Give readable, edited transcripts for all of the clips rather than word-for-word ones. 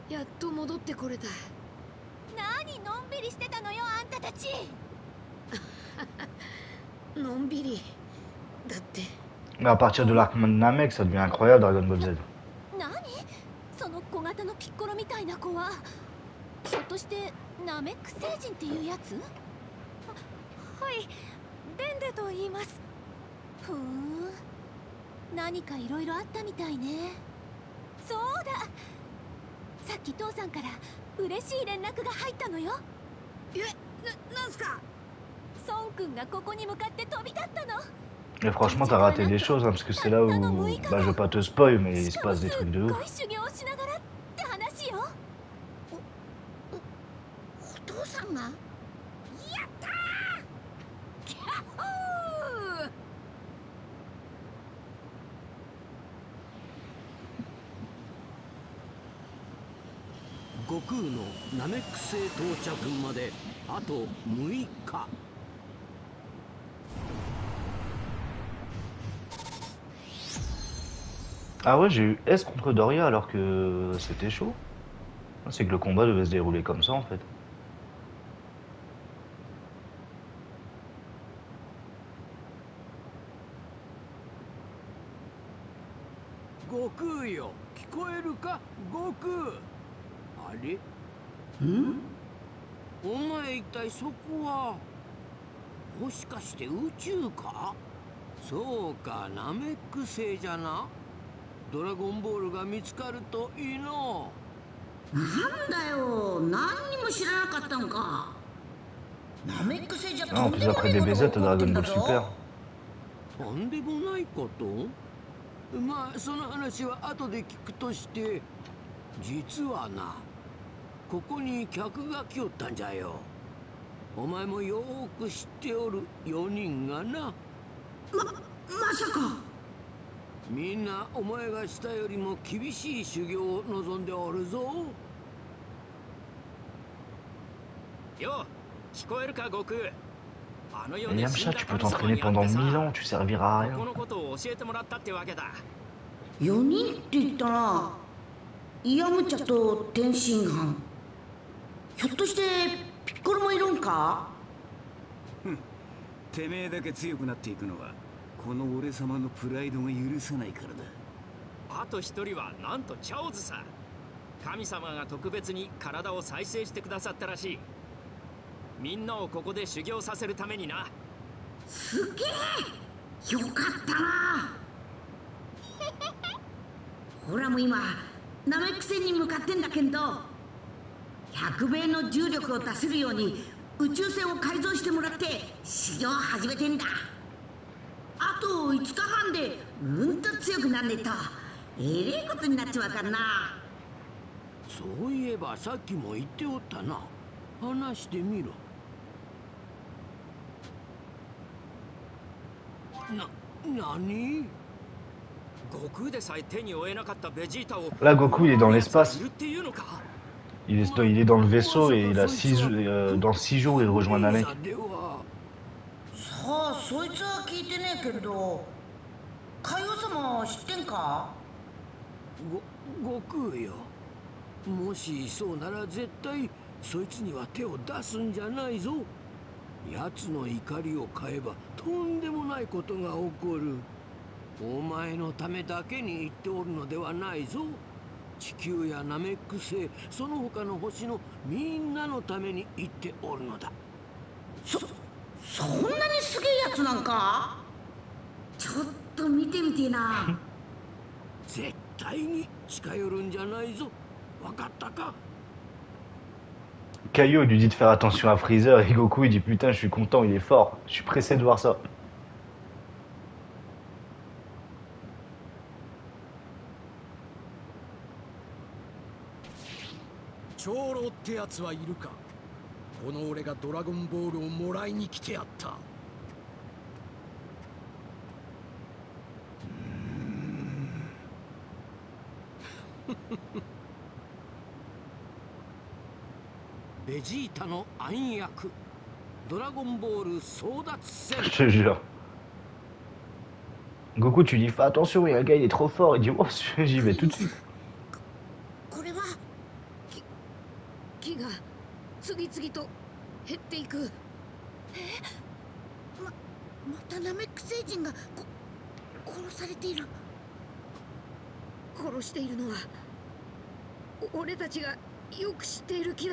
やっと戻ってこれた。 何のんびりしてたのよ、あんたたち。 のんびりだって。 Mais à partir de l'arc Namek, ça devient incroyable Dragon Ball Z. 何その小型のピッコロみたいな子は。ひょっとしてナメック星人っていうやつ？はい、デンデと言います。ふーん、何かいろいろあったみたいね。そうだ、さっき父さんから嬉しい連絡が入ったのよ。 なんすか？ 孫くんがここに向かって飛び立ったの。 Et franchement, t'as raté des choses, hein, parce que c'est là où... Bah, je veux pas te spoil, mais il se passe des trucs de ouf. 修行しながらって話よ。 お父さんが？やったー！キャッホー！ 悟空のナメック星到着まであと6日。 Ah ouais, j'ai eu S contre Doria alors que c'était chaud. C'est que le combat devait se dérouler comme ça en fait. 悟空よ、聞こえるか、悟空。あれ？ ん？ お前一体そこはもしかして宇宙か？そうか、ナメック星じゃな。ドラゴンボールが見つかるといいの。 なんだよ、何にも知らなかったんか。ナメック星じゃ Ah, と en ん plus でもな après い des ことが BZ 起こって Dragon んだ Ball ぞ。 Super. とんでもないこと？まあその話は後で聞くとして、実はな、ここに客が来よったんじゃよ。お前もよーく知っておる4人がな。 まさか。 みんなお前がしたよりも厳しい修行を望んでおるぞ。 よ、聞こえるか悟空。 Mais Yamcha, tu peux t'entraîner pendant 1000 ans, tu serviras à rien. このことを教えてもらったってわけだ。 4人って言ったらイヤムチャと天津飯。ひょっとしてピッコロもいるんか？ てめえだけ強くなっていくのはこの俺様のプライドが許さないからだ。 あと一人はなんとチャオズさ。神様が特別に体を再生してくださったらしい。みんなをここで修行させるためにな。 すげえ、よかったな。ほらもう今ナメック星に向かってんだけど、100倍の重力を出せるように宇宙船を改造してもらって修行を始めてんだ。あと5日半でうんと強くなんねえとえれえことになっちまうからな。 そういえばさっきも言っておったな。話してみろ。何？ 悟空でさえ手に負えなかったベジータを。 Là, Goku, il est dans l'espace. いるっていうのか？ Il est dans le vaisseau et il a dans 6 jours, il rejoint Namek. さあ、そいつは聞いてねえけど、海王様知ってんか？ 悟空よ、もしそうなら絶対そいつには手を出すんじゃないぞ。奴の怒りを買えばとんでもないことが起こる。お前のためだけに言っておるのではないぞ。地球やナメック星、その他の星のみんなのために言っておるのだ。 そんなにすげえやつなんか？ちょっと見てみてえな。 絶対に近寄るんじゃないぞ。わかったか？ Caillou lui dit de faire attention à Freezer et Goku il dit putain je suis content, il est fort, je suis pressé de voir ça. 長老ってやつはいるか？この俺がドラゴンボールをもらいに来てやった。 ベジータの暗躍、ドラゴンボール争奪戦。 Je te jure. Goku, tu dis fais attention, il y a un gars il est trop fort, il dit oh j'y vais tout de suite. これはが次々と減っていく。 またナメック星人が殺されている。 殺しているのは俺たちがよく知っている木だ。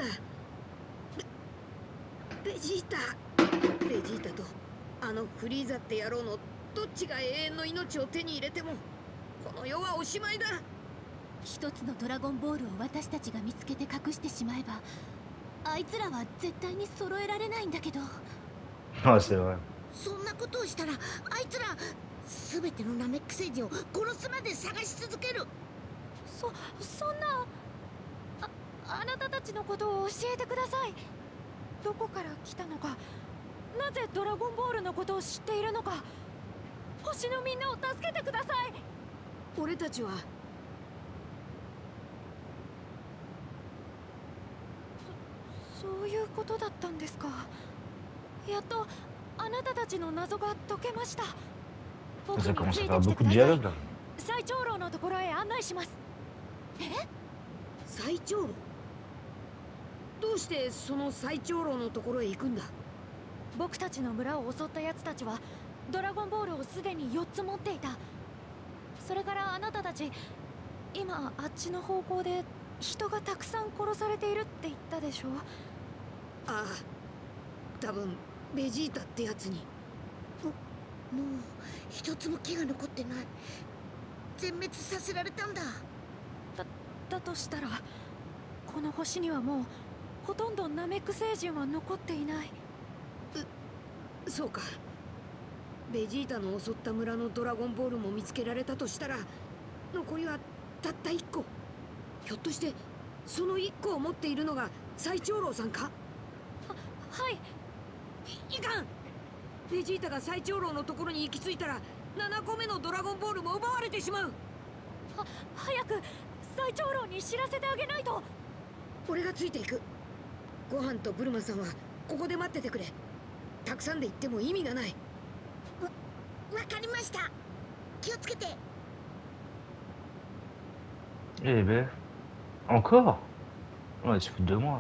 ベジータとあのフリーザって野郎のどっちが永遠の命を手に入れてもこの世はおしまいだ。 一つのドラゴンボールを私たちが見つけて隠してしまえば、あいつらは絶対に揃えられないんだけど。 Ah, c'est vrai. そんなことをしたらあいつら全てのナメック星人を殺すまで探し続ける。 そんな。あなたたちのことを教えてください。どこから来たのか、なぜドラゴンボールのことを知っているのか、星のみんなを助けてください。 俺たちはそういうことだったんですか。やっとあなたたちの謎が解けました。僕 Ça に commence つ à い faire てきて beaucoup く de ださい。 dialogue là. 最長老のところへ案内します。 最長老？どうしてその最長老のところへ行くんだ？ 僕たちの村を襲った奴たちはドラゴンボールをすでに4つ持っていた。それからあなたたち、今あっちの方向で人がたくさん殺されているって言ったでしょ。 ああ、多分ベジータってやつに。 もう一つも木が残ってない。全滅させられたんだ。 だとしたらこの星にはもうほとんどナメック星人は残っていない。 そうか。ベジータの襲った村のドラゴンボールも見つけられたとしたら残りはたった1個。ひょっとしてその1個を持っているのが最長老さんか？ はい。 いかん。ベジータが最長老のところに行き着いたら7個目のドラゴンボールも奪われてしまう。 早く最長老に知らせてあげないと。 俺がついていく。ご飯とブルマさんはここで待っててくれ。たくさんで行っても意味がない。 わかりました。気をつけて。 Eh ben, encore? Ouais, tu fous de moi.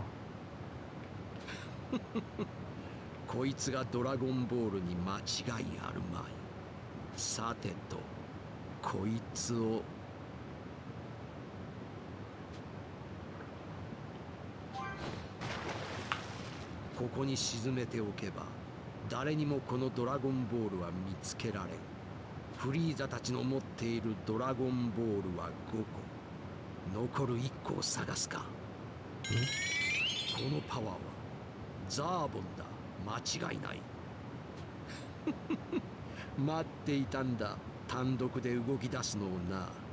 こいつがドラゴンボールに間違いあるまい。さてと、こいつをここに沈めておけば誰にもこのドラゴンボールは見つけられん。フリーザたちの持っているドラゴンボールは5個。残る1個を探すか。このパワーはザーボンだ。間違いない。待っていたんだ。単独で動き出すのをな。